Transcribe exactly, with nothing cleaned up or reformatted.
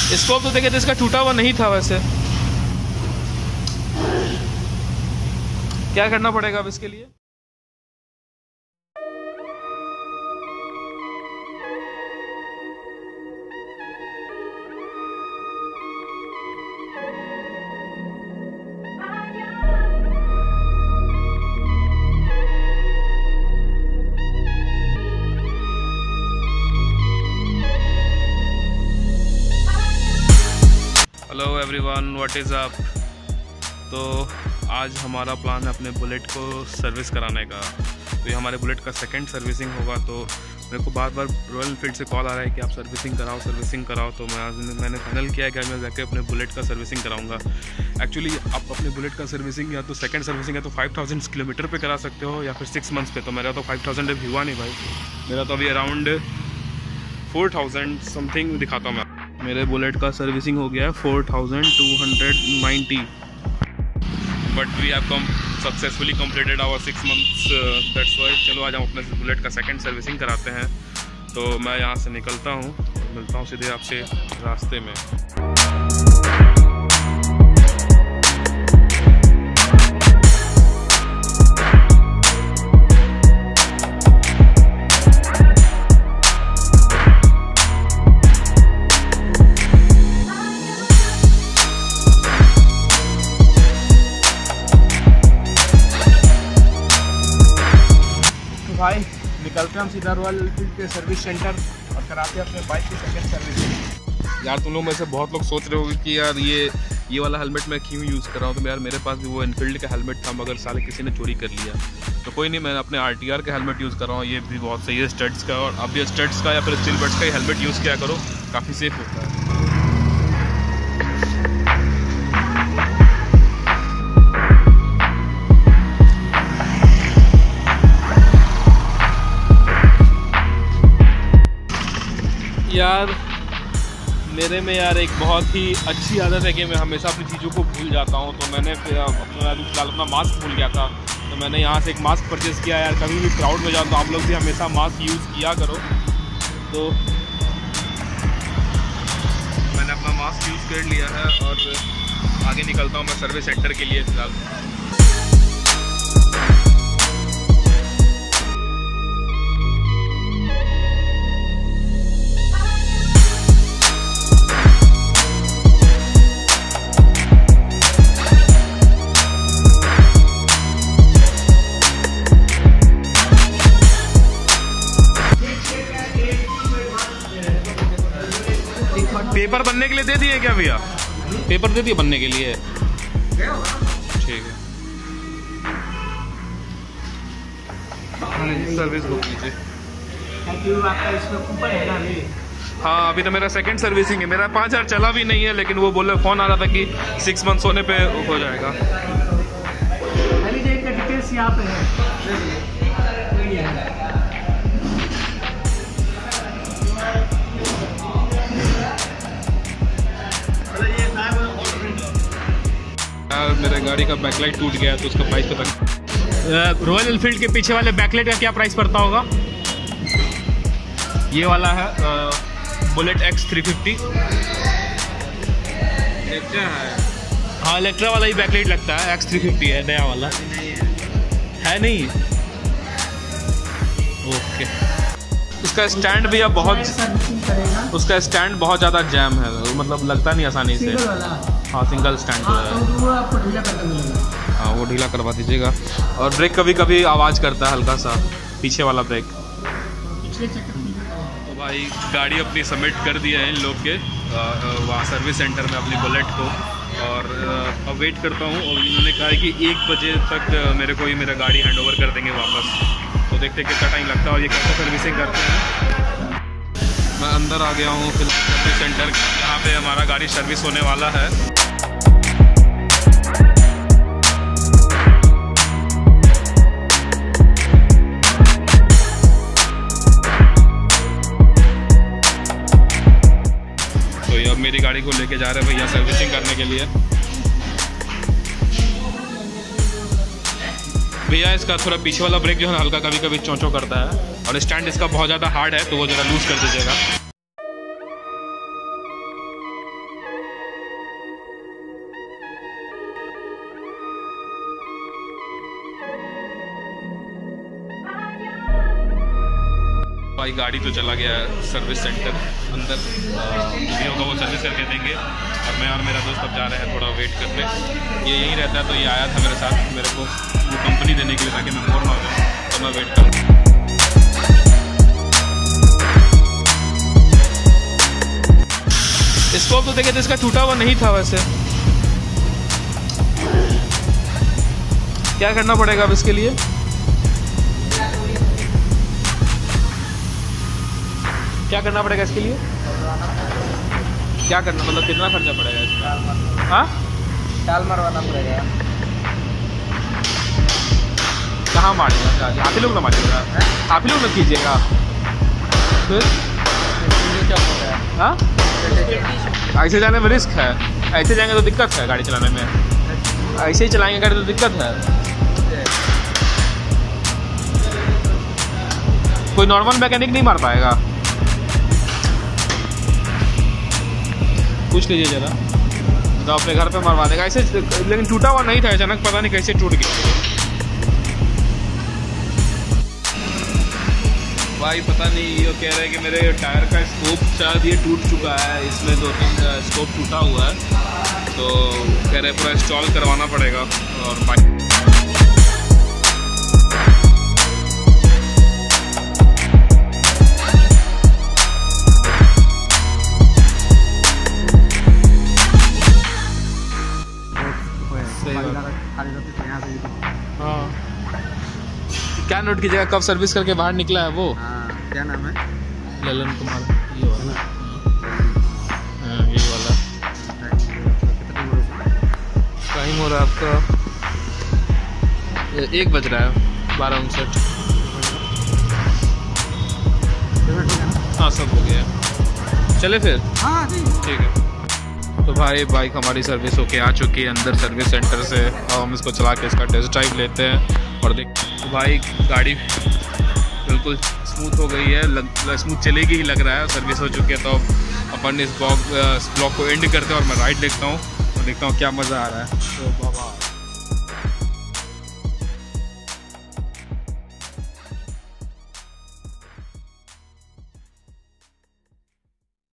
Scope तो देखे तो इसका टूटा हुआ नहीं था वैसे। क्या करना पड़ेगा अब इसके लिए? Hello everyone, what is up. तो आज हमारा प्लान है अपने बुलेट को सर्विस कराने का। तो ये हमारे बुलेट का सेकंड सर्विसिंग होगा। तो मेरे को बार बार रॉयल एनफील्ड से कॉल आ रहा है कि आप सर्विसिंग कराओ सर्विसिंग कराओ। तो मैं मैंने फाइनल किया कि मैं जाके अपने बुलेट का सर्विसिंग कराऊंगा। एक्चुअली आप अपने बुलेट का सर्विसिंग या तो सेकंड सर्विसिंग है तो फाइव थाउजेंड किलोमीटर पे करा सकते हो या फिर सिक्स मंथ्स पे। तो मेरा तो फाइव थाउजेंड अभी हुआ नहीं भाई, मेरा तो अभी अराउंड फोर थाउजेंड समथिंग दिखाता हूँ मैं। मेरे बुलेट का सर्विसिंग हो गया है four thousand two hundred ninety, but we have come successfully completed our six months, that's why. चलो आज हम अपने बुलेट का सेकंड सर्विसिंग कराते हैं। तो मैं यहाँ से निकलता हूँ, मिलता हूँ सीधे आपसे रास्ते में। भाई निकलते हैं हम सीधा रॉयल एनफील्ड के सर्विस सेंटर और कराते हैं अपने बाइक की सेकंड सर्विसिंग। यार तुम लोग में से बहुत लोग सोच रहे होगे कि यार ये ये वाला हेलमेट मैं क्यों यूज़ कर रहा हूँ। तो यार मेरे पास भी वो एनफील्ड का हेलमेट था मगर साले किसी ने चोरी कर लिया। तो कोई नहीं, मैं अपने आर टी आर का हेलमेट यूज़ कर रहा हूँ। ये भी बहुत सही है स्टड्स का, और अब ये स्टड्स का या फिर स्टील बट्स का ही हेलमेट यूज़ किया करो, काफ़ी सेफ होता है। यार मेरे में यार एक बहुत ही अच्छी आदत है कि मैं हमेशा अपनी चीज़ों को भूल जाता हूँ। तो मैंने अभी फिलहाल अपना मास्क भूल गया था, तो मैंने यहाँ से एक मास्क परचेज़ किया। यार कभी भी क्राउड में जाओ तो आप लोग भी हमेशा मास्क यूज़ किया करो। तो मैंने अपना मास्क यूज़ कर लिया है और आगे निकलता हूँ मैं सर्विस सेंटर के लिए फिलहाल। पेपर बनने के लिए दे दिए क्या भैया? पेपर दे दिए बनने के लिए? ठीक है, सर्विस बुक लीजिए। आपका इसमें कूपन है ना अभी? हाँ अभी तो मेरा सेकंड सर्विसिंग है। मेरा पाँच हज़ार चला भी नहीं है, लेकिन वो बोले फ़ोन आ रहा था कि सिक्स मंथ्स होने पे हो जाएगा। डिटेल्स यहाँ पे है। मेरे गाड़ी का बैकलाइट टूट गया है तो उसका प्राइस पता। रॉयल एनफील्ड के पीछे वाले बैकलाइट का क्या प्राइस पड़ता होगा? ये वाला है Bullet X three fifty. Electra है? हाँ इलेक्ट्रा वाला ही बैकलाइट लगता है। एक्स थ्री फिफ्टी है नया वाला। है नहीं? ओके। उसका स्टैंड भी अब बहुत उसका स्टैंड बहुत ज़्यादा जैम है, मतलब लगता नहीं आसानी से। हाँ सिंगल स्टैंड जो है वो आपको ढीला करके मिलेगा। हाँ वो ढीला करवा दीजिएगा। और ब्रेक कभी कभी आवाज़ करता है हल्का सा, पीछे वाला ब्रेक। तो भाई गाड़ी अपनी सबमिट कर दिया है इन लोग के वहाँ सर्विस सेंटर में अपनी बुलेट को, और अब वेट करता हूँ। और इन्होंने कहा है कि एक बजे तक मेरे को ही मेरा गाड़ी हैंड ओवर कर देंगे वापस। तो देखते कितना टाइम लगता है और ये कैसे सर्विसिंग करते हैं। मैं अंदर आ गया हूँ फिर सर्विस सेंटर, जहाँ पे हमारा गाड़ी सर्विस होने वाला है। तो ये अब मेरी गाड़ी को लेके जा रहे हैं भैया सर्विसिंग करने के लिए। भैया इसका थोड़ा पीछे वाला ब्रेक जो है हल्का कभी कभी चौंचो करता है, और स्टैंड इसका बहुत ज़्यादा हार्ड है तो वो ज़रा लूज़ कर दीजिएगा। भाई गाड़ी तो चला गया है सर्विस सेंटर अंदर, जो होगा वो सर्विस करके देंगे। और मैं और मेरा दोस्त अब जा रहे हैं थोड़ा वेट करने। ये यहीं रहता है तो ये आया था मेरे साथ मेरे को वो कंपनी देने के लिए ताकि मैं बोर ना हो जाऊँ, तो मैं वेट करूँ। स्कोप तो देखे तो इसका टूटा हुआ नहीं था वैसे। क्या करना पड़ेगा अब इसके लिए? क्या करना पड़ेगा इसके लिए? क्या करना मतलब कितना खर्चा पड़ेगा इसका? हाँ, डाल मरवाना पड़ेगा। कहाँ मारेगा? आप ही लोग ना मारिएगा, आप ही लोग ना कीजिएगा। फिर क्या हो रहा है? हाँ, ऐसे जाने में रिस्क है, ऐसे जाएंगे तो दिक्कत है गाड़ी चलाने में, ऐसे ही चलाएंगे गाड़ी तो दिक्कत है। कोई नॉर्मल मैकेनिक नहीं मार पाएगा। पूछ लीजिए जरा, तो अपने घर पे मरवा देगा ऐसे। लेकिन टूटा हुआ नहीं था अचानक, पता नहीं कैसे टूट गया भाई, पता नहीं। ये कह रहे हैं कि मेरे टायर का स्कोप शायद ये टूट चुका है, इसमें दो तीन स्कोप टूटा हुआ है, तो कह रहे पूरा इंस्टॉल करवाना पड़ेगा। और बाइक हाँ, क्या नोट कीजिएगा कब सर्विस करके बाहर निकला है वो? हाँ, क्या नाम है? ललन कुमार। ये वाला, हाँ ये वाला। टाइम हो रहा है आपका एक बज रहा है, बारह उनसठ। हाँ सब हो गया, चले फिर। हाँ ठीक है। तो भाई बाइक हमारी सर्विस होके आ चुकी है अंदर सर्विस सेंटर से। अब हम इसको चला के इसका टेस्ट ड्राइव लेते हैं और देख। तो भाई गाड़ी बिल्कुल स्मूथ हो गई है, लग स्मूथ चलेगी ही लग रहा है, सर्विस हो चुकी है। तो अपन इस ब्लॉग ब्लॉग को एंड करते हैं और मैं राइड देखता हूँ और देखता हूँ क्या मज़ा आ रहा है। तो बाबा